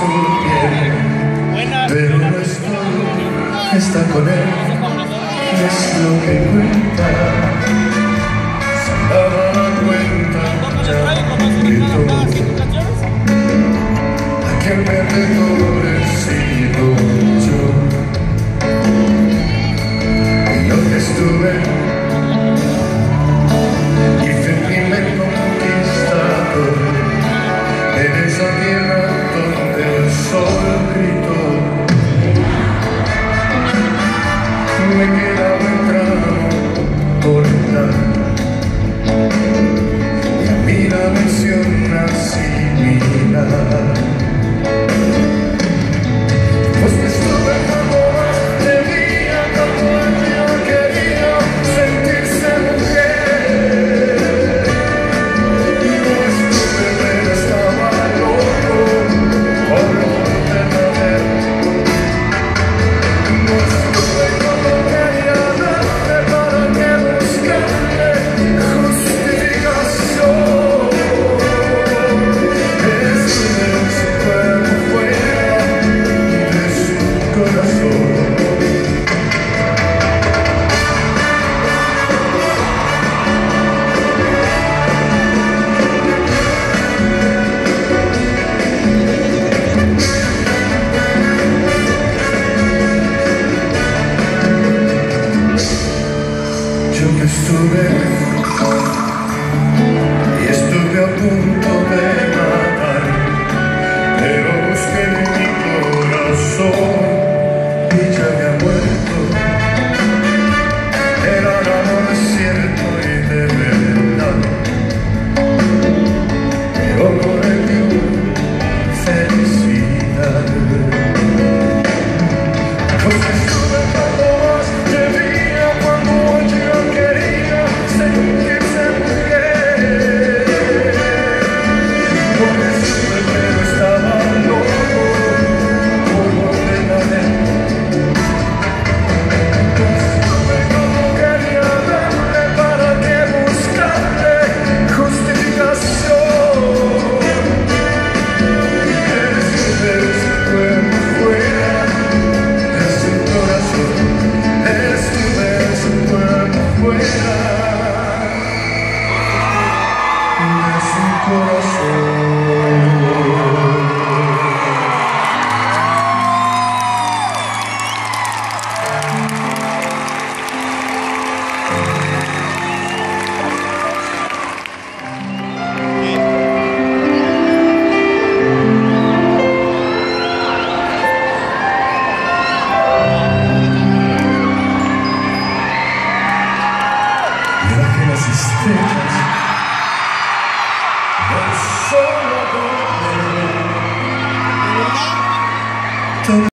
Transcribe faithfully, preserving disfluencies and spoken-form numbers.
su piel, pero no es todo, está con él, es lo que cuenta. Se daba cuenta ya de todo, aquel perdedor he sido yo, y yo que estuve y fui el primer conquistador en esa tierra donde el sol gritó. Me quedaba un tramo por dar, y a mí la misión asimilar. Pues que estuve como de día, como yo quería sentirse mujer. No estuve, pero estaba loco por lo de nacer. No estuve como quería verte para que buscarle justificación. Estuve en su cuerpo fuera de su corazón. Yo que estuve y estuve a punto